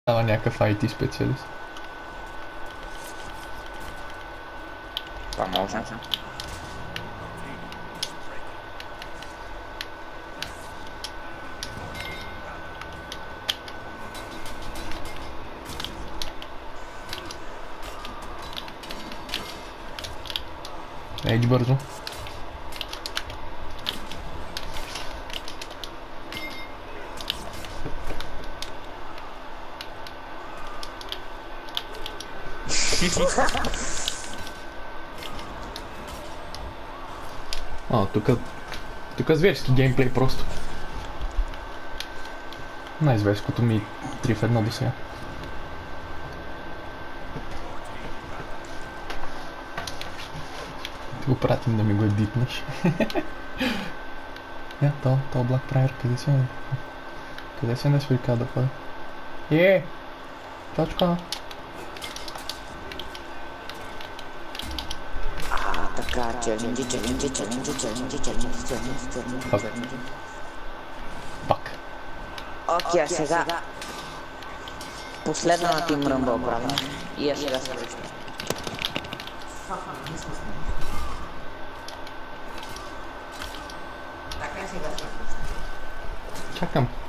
Става някакъв IT специалист. Това може. Ейди бързо. Тук зверски геймплей просто. Най-зверското ми 3 в 1 до сега. Ти го пратим да ми го едитнеш. То Black Prayer, къде си? Къде си не свирка да ходи? Точка. Така, челенджи. Пак. Окей, сега. Последната Team Rumble правим. И я сега се връщам. Чакам.